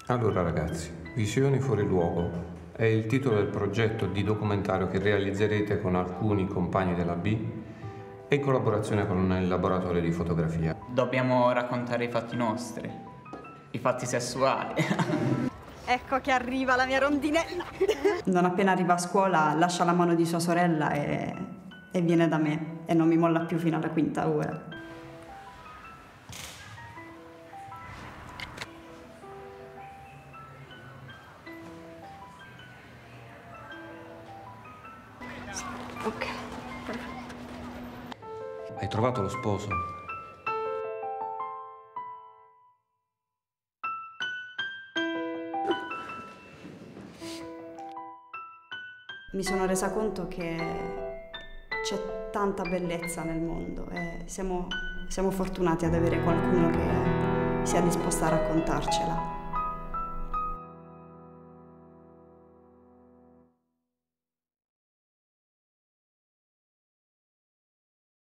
Allora ragazzi, Visioni fuori luogo è il titolo del progetto di documentario che realizzerete con alcuni compagni della B e in collaborazione con il laboratorio di fotografia. Dobbiamo raccontare i fatti nostri, i fatti sessuali. Ecco che arriva la mia rondinella. Non appena arriva a scuola lascia la mano di sua sorella e viene da me e non mi molla più fino alla quinta ora. Ok. Hai trovato lo sposo? Mi sono resa conto che c'è tanta bellezza nel mondo e siamo fortunati ad avere qualcuno che sia disposto a raccontarcela.